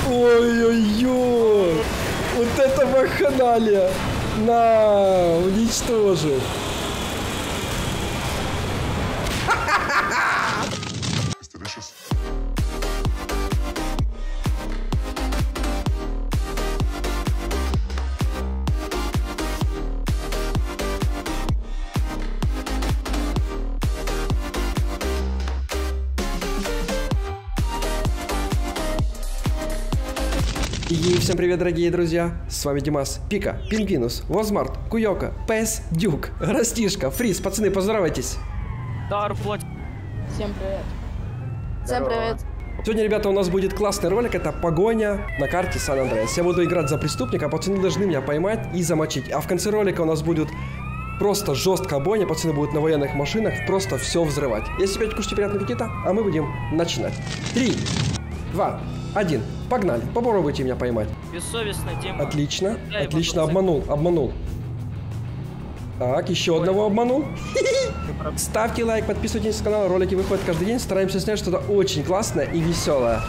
Ой-ой-ой. Вот это вакханалия. На, уничтожит. И всем привет, дорогие друзья, с вами Димас, Пика, Пингвинус, Возмарт, Куёка, Пэс, Дюк, Растишка, Фриз, пацаны, поздоровайтесь. Всем привет. Всем привет. Сегодня, ребята, у нас будет классный ролик, это погоня на карте Сан-Андреас. Я буду играть за преступника, пацаны должны меня поймать и замочить. А в конце ролика у нас будет просто жесткая бойня, пацаны будут на военных машинах просто все взрывать. Если опять кушайте приятного аппетита, а мы будем начинать. 3, 2, 1, погнали, попробуйте меня поймать. Бессовестно, Дима. Отлично, отлично, обманул. Так, еще одного обманул. Ставьте лайк, подписывайтесь на канал, ролики выходят каждый день. Стараемся снять что-то очень классное и веселое.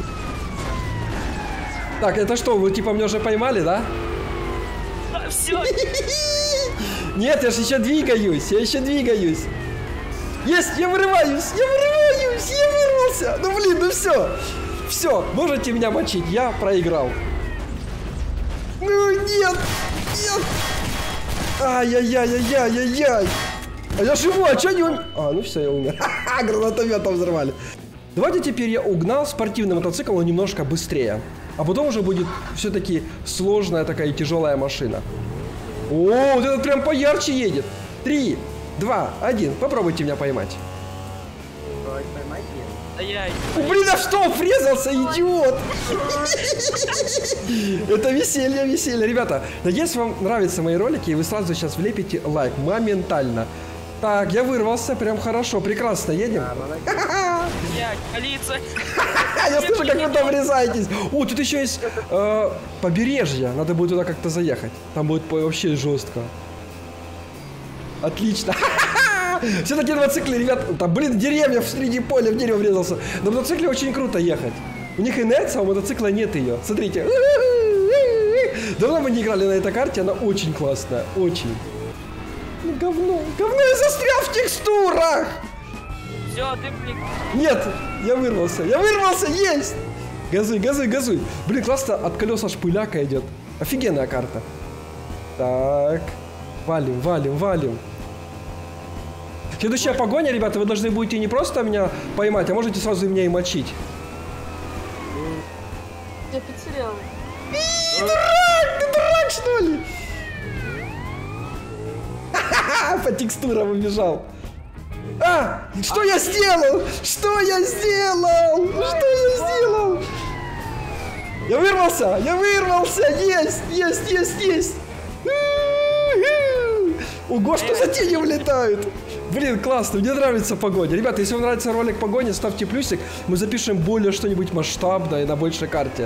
Так, это что, вы типа меня уже поймали, да? Все. Нет, я же еще двигаюсь, Есть, я вырываюсь, я вырвался. Ну блин, ну все, можете меня мочить, я проиграл. Ну нет. Ай-яй-яй-яй-яй-яй. А я живу, а чё не умер? А, ну все, я умер. Ха-ха, гранатометом взорвали. Давайте теперь я угнал спортивный мотоцикл, но немножко быстрее. А потом уже будет все-таки сложная такая тяжелая машина. О, вот этот прям поярче едет. 3, 2, 1. Попробуйте меня поймать. Блин, а что, врезался, идиот? Это веселье. Ребята, надеюсь, вам нравятся мои ролики, и вы сразу сейчас влепите лайк моментально. Так, я вырвался, прям хорошо, прекрасно, едем. Я слышу, как вы там врезаетесь. О, тут еще есть побережье, надо будет туда как-то заехать. Там будет вообще жестко. Отлично. Все-таки на мотоцикле, ребят, там, блин, деревья среди поля, в дерево врезался. На мотоцикле очень круто ехать. У них инерция, а у мотоцикла нет ее. Смотрите. Давно мы не играли на этой карте, она очень классная, очень. Ну, говно, я застрял в текстурах. Все, ты, блин. Нет, я вырвался, есть. Газуй. Блин, классно, от колеса шпыляка идет. Офигенная карта. Так, валим. Следующая погоня, ребята, вы должны будете не просто меня поймать, а можете сразу меня и мочить. Я потерял. Ты дурак, что ли? По текстурам убежал. Что я сделал? Я вырвался, есть. Ого, что за тени улетают? Блин, классно, мне нравится погоня. Ребята, если вам нравится ролик погони, ставьте плюсик. Мы запишем более что-нибудь масштабное на большей карте.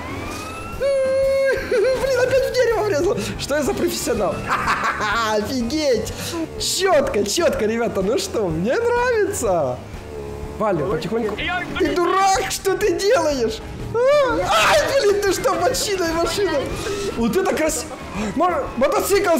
Блин, опять в дерево врезал. Что я за профессионал? Офигеть! Четко, ребята, ну что, мне нравится. Валим, потихоньку. Ты дурак, что ты делаешь? Ай, блин, ты что, машина. Вот это красиво. Мотоцикл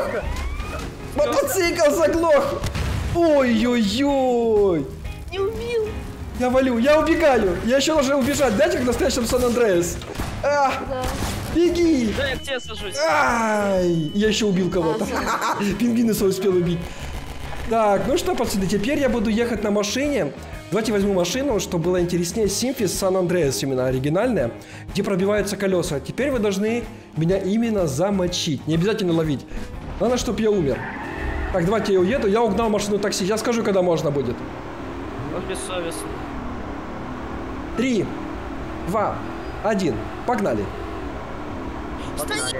заглох. Ой-ой-ой. Не убил. Я валю, я убегаю. Я еще должен убежать. Дайте, как в настоящем Сан-Андреас. Да. Беги. Да, я к тебе сажусь. Ай, я еще убил кого-то. Пингвинуса успел убить. Так, ну что, пацаны, теперь я буду ехать на машине. Давайте возьму машину, чтобы было интереснее. Симфис Сан-Андреас именно оригинальная, где пробиваются колеса. Теперь вы должны меня именно замочить. Не обязательно ловить. Главное, чтобы я умер. Так, давайте я уеду. Я угнал машину такси. Я скажу, когда можно будет. Вот бессовестно. 3, 2, 1. Погнали. Погнали.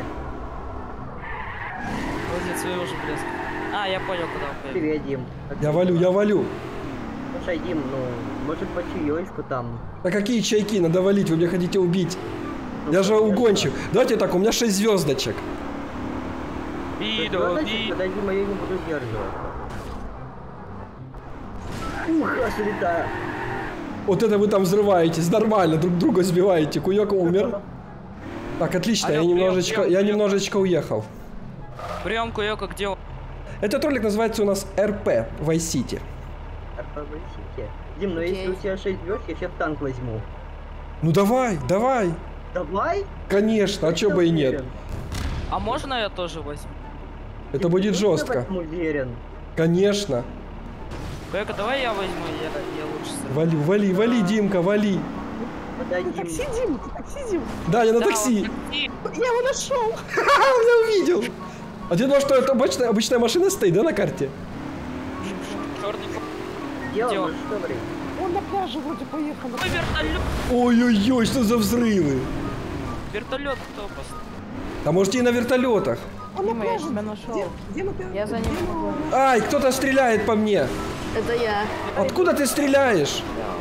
Вот своего же блеск. Я понял, куда он поехал. Привет, Дим. Я валю. Слушай, Дим, может по чаечку там? А какие чайки? Надо валить, вы меня хотите убить. Я же угонщик. Давайте так, у меня 6 звездочек. Подожди, Дима, я не буду сдерживаться. Ух, аж летаю. Вот это вы там взрываетесь, нормально, друг друга сбиваете. Куёк умер. Так, отлично, Алло, я немножечко уехал. Прием, Куёка, где он? Этот ролик называется у нас РП Vice City. Дим, ну если Окей. у тебя 6 звезд, я сейчас танк возьму. Ну давай, давай. Давай? Конечно, а чё бы и нет. Уверен. А можно я тоже возьму? Это будет Точно в жестко. этом уверен. Конечно. Куёка, давай я возьму, я лучше сыграю. Вали, Димка, вали. Подойди. Такси, Дим, такси, Дим. Да, я на Да, такси. вот такси. Я его нашел. Я увидел. А ты думал, что это обычная машина стоит, да, на карте? Чёрный Где он? Где он? Ну, что говорит? Он на пляже вроде поехал. Ой, вертолет! Ой-ой-ой, что за взрывы? Вертолет кто поставил? А можете и на вертолетах. Он на Дима, я пляже. тебя нашел. Дима, ты... Я за ним Дима. погоню. Ай, кто-то стреляет по мне. Это я. Откуда ты стреляешь?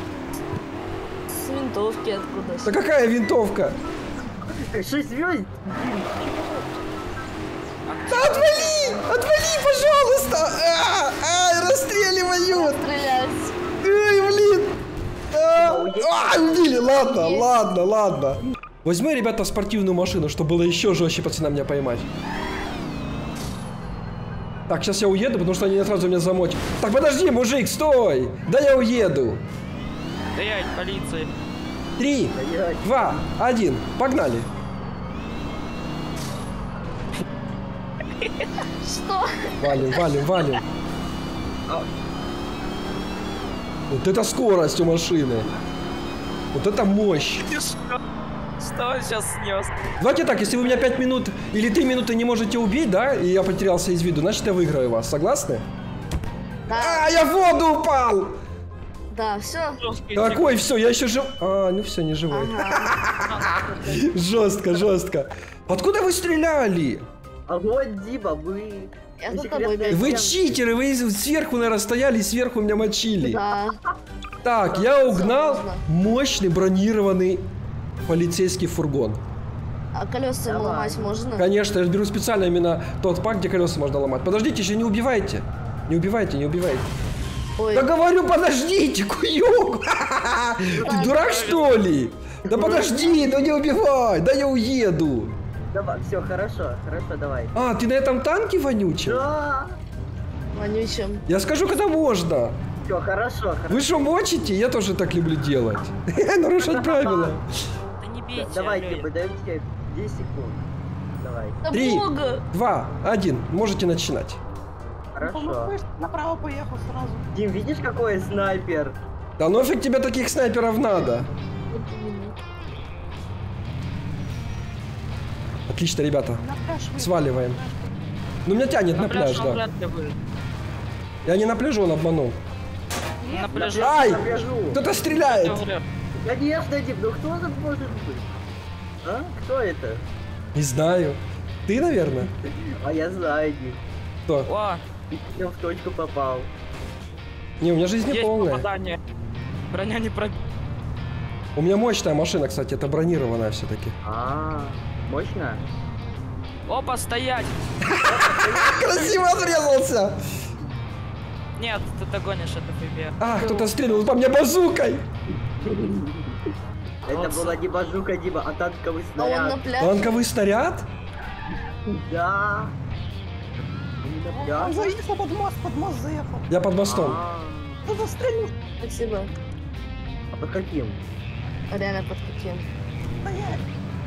С винтовки откуда? Да какая винтовка? 6 звезд? Да отвали, пожалуйста. Ай, расстреливают. Стрелять. Ай, блин. Убили, ладно. Возьми, ребята, спортивную машину, чтобы было еще жестче пацана меня поймать. Так, сейчас я уеду, потому что они сразу меня замочат. Так, подожди, мужик, стой! Да я уеду. Стоять, полиция. 3, 2, 1, погнали. Что? Валим. Вот это скорость у машины. Вот это мощь. Что он сейчас снес? Давайте так, если вы меня 5 минут или 3 минуты не можете убить, да, и я потерялся из виду, значит я выиграю вас. Согласны? Да, Я в воду упал! да, все. Какой, все, я еще жив. Ну все, не живой. Жестко. Откуда вы стреляли? А вот, Дима, вы... Я вы за тобой секретные бегаю. Вы агенты. читеры, вы сверху, наверное, стояли и сверху меня мочили. Да. Так, я угнал можно. мощный бронированный полицейский фургон. А колеса ему Давай. ломать можно? Конечно, я беру специально именно тот пак, где колеса можно ломать. Подождите, еще не убивайте. Не убивайте. Ой, Да говорю, подождите, Куёк! Ты дурак, что ли? Да подожди, ну не убивай, да я уеду. Давай, все, хорошо, давай. Ты на этом танке вонючем? Да! вонючим. Я скажу, когда можно. Все, хорошо. Вы что, мочите? Я тоже так люблю делать. Нарушать правила. Да не бейте, Давай, алло. Дима, даем тебе 10 секунд. Давай. Да 3, бога! 2, 1. Можете начинать. Хорошо. Направо поехал сразу. Дим, видишь, какой снайпер? Да нафиг тебе таких снайперов надо? Отлично, ребята. На пляж выехал. Сваливаем. Ну, меня тянет на пляж, он да. вряд ли выживет. Я не на пляжу, он обманул. На пляже. Ай! Напряжу. Кто-то стреляет! Конечно, Дим, ну кто это может быть? А? Кто это? Не знаю. Ты, наверное? А я знаю, Дим. Кто? О, Ты прям в точку попал. Не, у меня жизнь не есть полная. попадание. Броня не пробита. У меня мощная машина, кстати, это бронированная все-таки. Мощно? Опа, стоять! Красиво отрезался! Нет, ты догонишь, это ФБР. Кто-то стрельнул по мне базукой! Это была не базука, Дима, а танковый А он на снаряд. пляже. Танковый снаряд? Да. Именно Он да. заехал под мост заехал. Я под мостом. Кто-то стрельнул. Спасибо. А под каким? Реально под каким? Стоять.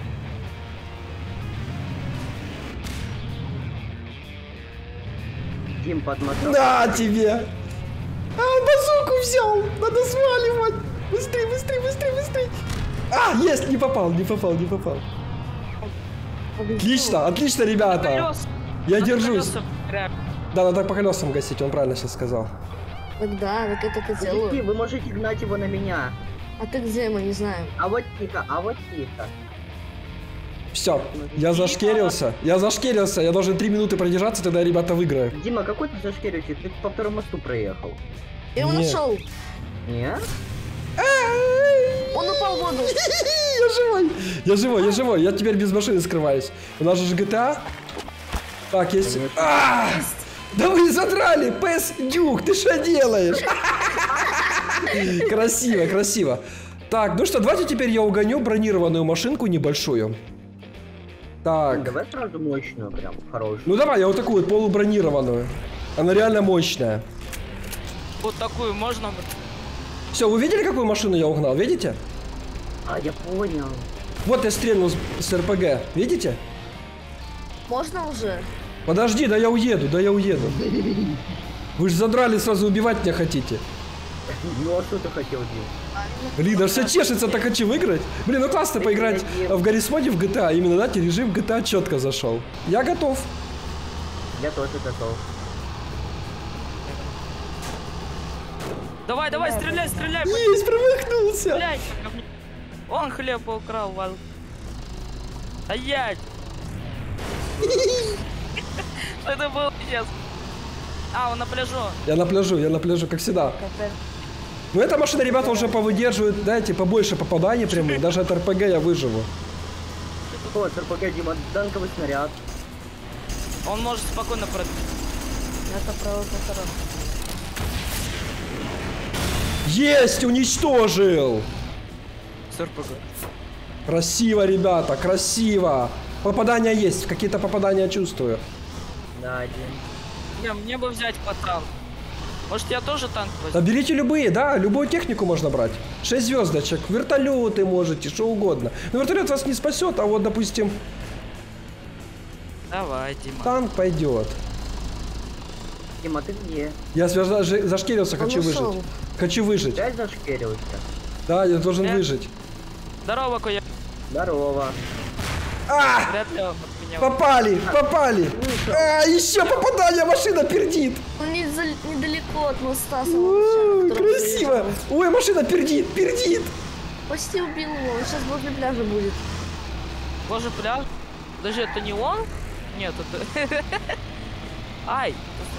Дим, под мостом. На тебе! Он базуку взял! Надо сваливать! Быстрей! Есть! Не попал! Отлично, ребята! Колес. Я Надо держусь. колеса прям. Да, надо по колесам гасить, он правильно сейчас сказал. Так да, так это ты Подожди, делаю. вы можете гнать его на меня. А ты где, мы не знаем. А вот тихо. Все, я зашкерился, я должен 3 минуты продержаться, тогда я, ребята, выиграю. Дима, какой ты зашкерился? Ты по второму мосту проехал. Я его Нет. нашел. Нет? Он упал в воду. Я живой, я теперь без машины скрываюсь. У нас же GTA. Так, есть. Да вы задрали, Пес Дюк, ты что делаешь? Красиво, красиво. Так, ну что, давайте теперь я угоню бронированную машинку небольшую. Так. Давай сразу мощную, прям, хорошую. Ну давай, я вот такую вот полубронированную. Она реально мощная. Вот такую можно... Все, вы видели, какую машину я угнал? Видите? А, я понял. Вот я стрельнул с РПГ. Видите? Можно уже? Подожди, да я уеду, да я уеду. Вы же задрали, сразу убивать меня хотите. Ну а что ты хотел делать? Блин, аж все чешется, так хочу выиграть. Блин, ну классно поиграть в Гаррисмоде в GTA. Именно, знаете, режим GTA четко зашел. Я готов. Я тоже готов. Давай, давай, стреляй, стреляй! Есть, промахнулся. Стреляй! Он хлеб украл, вас. Стоять! Что это было сейчас? А, он на пляжу. Я на пляжу, как всегда. Ну эта машина, ребята, уже повыдерживает, знаете, побольше попаданий прямых. Даже от РПГ я выживу. Вот, РПГ, Дима, танковый снаряд. Он может спокойно пробить. Это правда хорошо. Есть, уничтожил. С РПГ. Красиво, ребята, красиво. Попадания есть, какие-то попадания чувствую. Да, один. Не, мне бы взять по танку. Может, я тоже танк возьму? Да берите любые, да, любую технику можно брать. 6 звездочек, вертолеты можете, что угодно. Но вертолет вас не спасет, а вот, допустим, Давай, Дима. танк пойдет. Дима, ты где? Я зашкерился, Он хочу ушел. выжить. Хочу выжить. Опять зашкерился? Да, я должен выжить. Здорово, Куя. Здорово. А! Вряд ли он от меня... Попали, попали. А, еще попадание, машина пердит. Он недалеко от моста. Ой, красиво. Ой, машина пердит, пердит. Почти убил его, он сейчас возле пляжа будет. Боже, пляж. Подожди, это не он? Нет, это... Ай!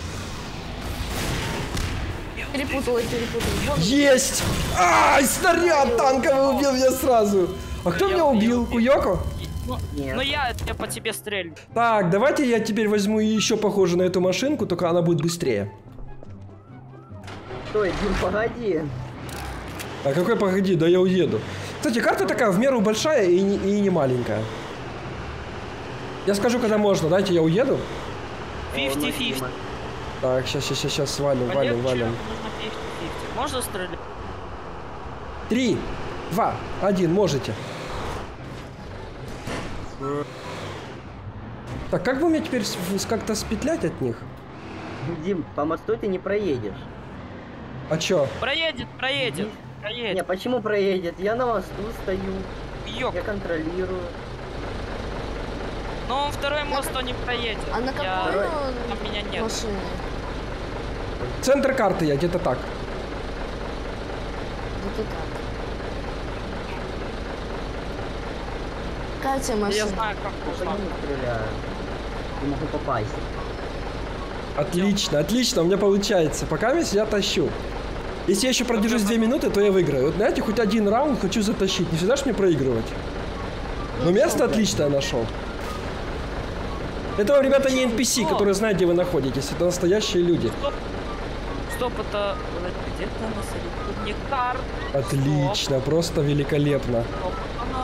Перепутала. Вон. Есть. Ай, снаряд танковый убил меня сразу. А кто меня убил? Куёко? Нет. Ну я по тебе стрелю. Так, давайте я теперь возьму еще похожую на эту машинку, только она будет быстрее. Стой, Дим, погоди. А какой погоди, да я уеду. Кстати, карта такая в меру большая и не маленькая. Я скажу, когда можно, дайте я уеду. 50-50. Дима. Так, сейчас, валим. Нужно 50-50. Можно стрелять? 3, 2, 1, можете. Так, как бы мне теперь как-то спетлять от них? Дим, по мосту ты не проедешь. А чё? Проедет. Не, почему проедет? Я на мосту стою, Ёк. я контролирую. Но он второй мост он не проедет. А на какой Там меня нет. машине? Центр карты я, где-то так. Где-то так. Какая у тебя Я машина? знаю, как Я по нужно. нему стреляю. Не могу попасть. Отлично, у меня получается. Пока я тащу. Если я еще продержусь 2 минуты, то я выиграю. Вот знаете, хоть один раунд хочу затащить. Не всегда ж мне проигрывать. Но место отличное нашел. Это, ребята, не NPC, которые знают, где вы находитесь. Это настоящие люди. Стоп, это... Где-то на тут не карта. Отлично, просто великолепно. Стоп, она...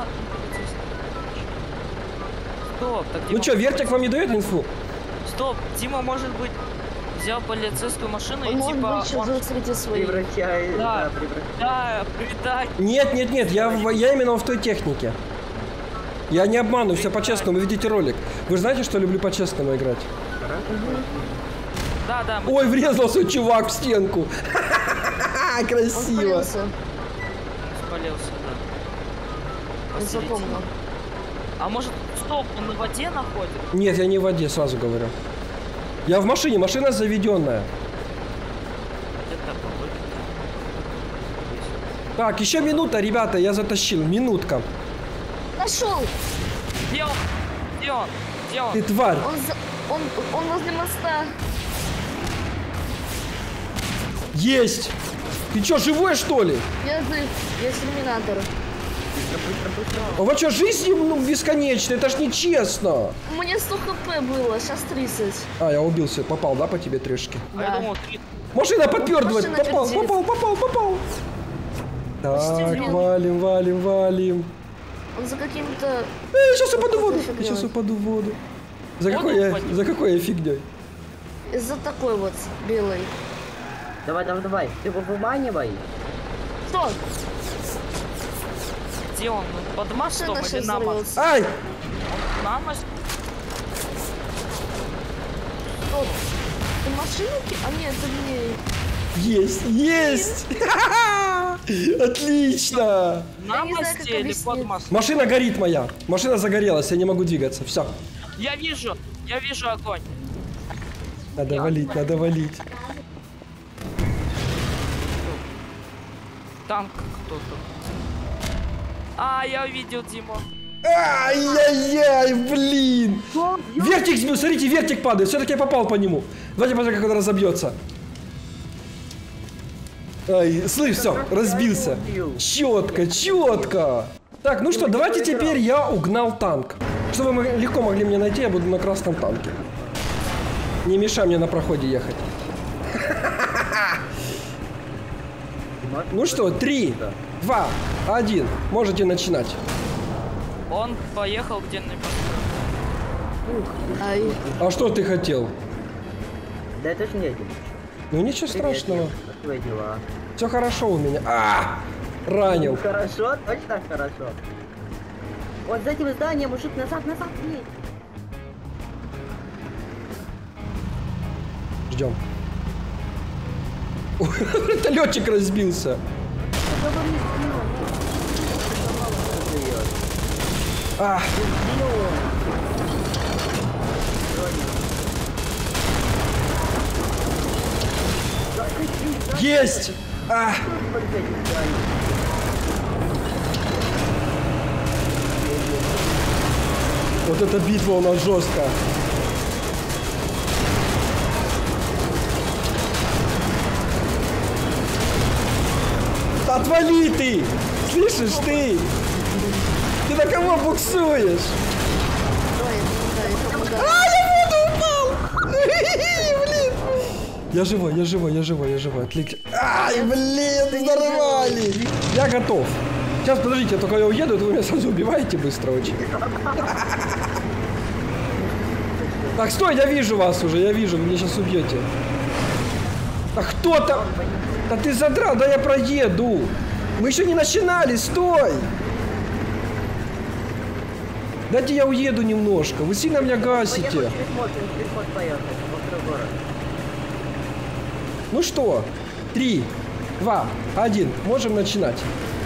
Стоп, так Ну Дима... что, Вертик вам не дает инфу? Стоп, Дима, может быть, взял полицейскую машину Он и может типа... быть еще среди своих. Превращай, Да. да, превращай. Да, предай. Нет, я именно в той технике. Я не обманываю, все по-честному, вы видите ролик. Вы же знаете, что люблю по-честному играть. Да, мы... Ой, врезался чувак в стенку. Он Красиво. спалился. спалился, да. Я Посередине. запомнил. А может, стоп, он на воде находит? Нет, я не в воде, сразу говорю. Я в машине, машина заведенная. Это было. Так, еще минута, ребята, я затащил. Минутка. Нашел! Где он? Где он? Где он? Ты тварь. Он возле моста. Есть. Ты что, живой, что ли? Я жив. Я терминатор. А вы что, жизнь бесконечная? Это ж нечестно. Мне 100 хп было, сейчас 30. А, я убился. Попал, да, по тебе трешки? А я думал, ты... Машина подпердывает. Машина Попал, пердит. попал. Так, валим, валим, валим. Он за каким-то... Сейчас упаду в воду. Что ты Сейчас делаешь? упаду в воду. За Воду какой упади. за какой я фигней? Из-за такой вот белой. Давай, давай, давай. Ты его выманивай. Что? Где он? Под мостом Машина или сейчас на мост? взорвется. Ай! На мост? Что? Ты машину А нет, это не... Есть! Есть! Отлично! На Я не знаю, мосте как или объяснить. под мостом? Машина горит моя. Машина загорелась, я не могу двигаться. Все. Я вижу огонь. Надо валить, надо валить. Танк кто-то. А, я увидел Диму. Ай-яй-яй, блин! Вертик сбил, смотрите, вертик падает. Все-таки я попал по нему. Давайте посмотрим, как он разобьется. Ай, слышь, все, разбился. Четко, четко. Так, ну что, давайте теперь я угнал танк. Чтобы вы легко могли меня найти, я буду на красном танке. Не мешай мне на проходе ехать. Ну что, 3, 2, 1. Можете начинать. Он поехал где-нибудь. Ай. А что ты хотел? Да это ж не один. Ну ничего страшного. Как твои дела? Все хорошо у меня. Ранил. Хорошо, точно хорошо. Вот за этим зданием, мужик, назад, назад, нет. Ждем. Вертолетчик разбился. А, есть! Вот эта битва у нас жесткая. Отвали ты! Слышишь ты? Ты на кого буксуешь? Я в воду упал! Блин! Я живой, я живой, я живой, я живой. Отлично. Ай, блин, взорвали! Я готов. Сейчас, подождите, только я уеду, то вы меня сразу убиваете быстро очень. Так, стой, я вижу вас уже, я вижу, вы меня сейчас убьете. А кто там? Да ты задрал, да я проеду. Мы еще не начинали, стой! Дайте я уеду немножко, вы сильно меня гасите. Через мост поехать, во город. Ну что, 3, 2, 1, можем начинать.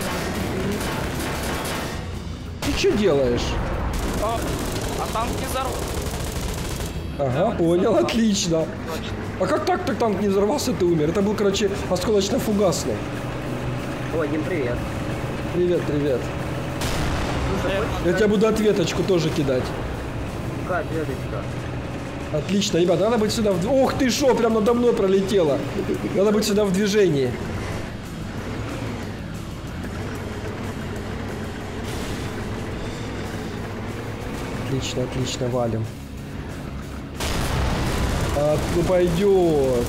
Ты что делаешь? А танк не взорвал. Ага, понял, отлично. А как так танк не взорвался, ты умер? Это был, короче, осколочно-фугасный. Ой, Дим, привет. Привет, привет. Слушай, Я тебе буду ответочку тоже кидать. как следующий-то? Отлично, ребята, надо быть сюда в... Ох ты шо, прям надо мной пролетело. Надо быть сюда в движении. Отлично, отлично, валим. Ну пойдет.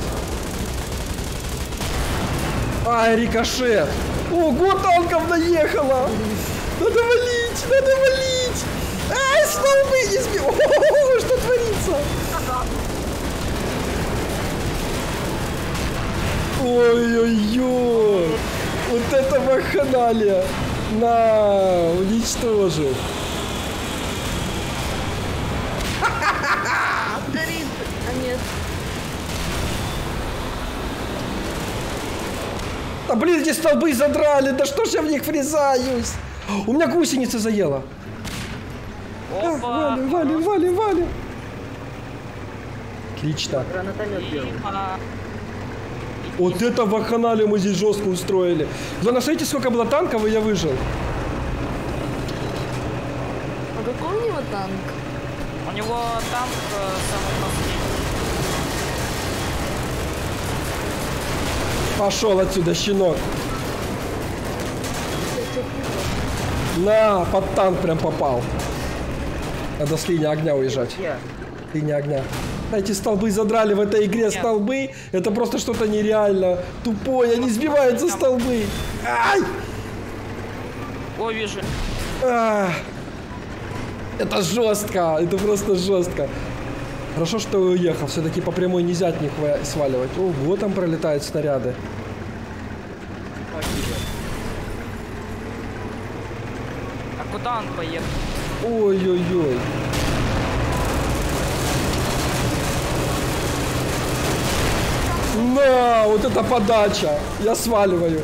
Ай, рикошет. Ого, танков наехало. Надо валить, надо валить. Ай, столбы не сбил. О, что творится? Ой-ой-ой. Вот это вакханалия. На, уничтожил. Горит. А нет. Да блин, эти столбы задрали. Да что ж я в них врезаюсь? У меня гусеница заела. Опа! Валим, валим, валим. Отлично. Гранатомет делал. Дима. Вот это вакханалию мы здесь жестко устроили. Главное, смотрите, сколько было танков, и я выжил. А какой у него танк? У него танк самый последний. Пошел отсюда, щенок. На, под танк прям попал. Надо с линии огня уезжать. Где? Линия огня. Эти столбы задрали в этой игре столбы. Это просто что-то нереально тупое. Они сбиваются столбы. Ай! О, вижу. Это жестко, это просто жестко. Хорошо, что я уехал, все-таки по прямой нельзя от них сваливать. Ого, там пролетают снаряды. А куда он поехал? Ой-ой-ой. На, вот это подача. Я сваливаю.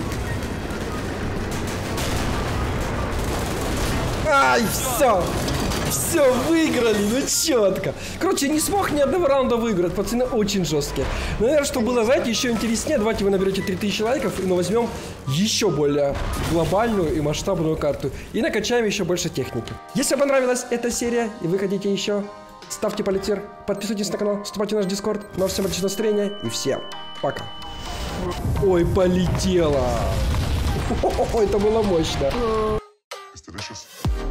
Ай, все. Все, выиграли, ну четко. Короче, не смог ни одного раунда выиграть. Пацаны очень жесткие. Наверное, что было, знаете, еще интереснее. Давайте вы наберете 3000 лайков, и мы возьмем еще более глобальную и масштабную карту. И накачаем еще больше техники. Если вам понравилась эта серия, и вы хотите еще, ставьте палец вверх, подписывайтесь на канал, вступайте в наш дискорд. Ну а всем отличного настроения и всем пока. Ой, полетела. Ой, это было мощно. It's delicious.